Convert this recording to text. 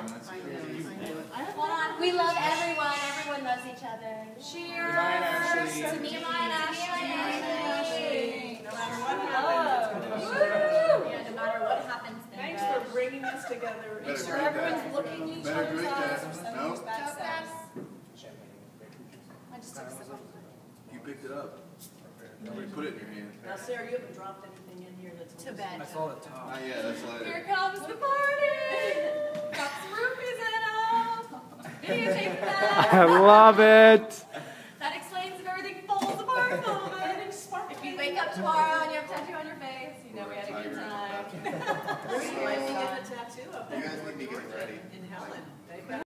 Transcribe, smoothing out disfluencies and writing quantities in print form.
Hold on. We love everyone. Everyone loves each other. Cheers. To me, Maya, and Ashley. No matter what happens, it's going to be Yeah, no matter what happens. Thanks for bringing us together. Make sure everyone's looking each other's eyes or sending us back steps. I just took a sip. You picked it up. Nobody put it in your hand. Now, Sarah, you haven't dropped anything in here that's To bed. I saw the top. Not yet, that's later. Here comes the party! Got some roofies in them! Videotape that! I love it. That explains if everything falls apart a little bit. If you wake up tomorrow and you have a tattoo on your face, you know we had a good time. We're going to get a tattoo of that. You guys need to be getting ready. In Helen.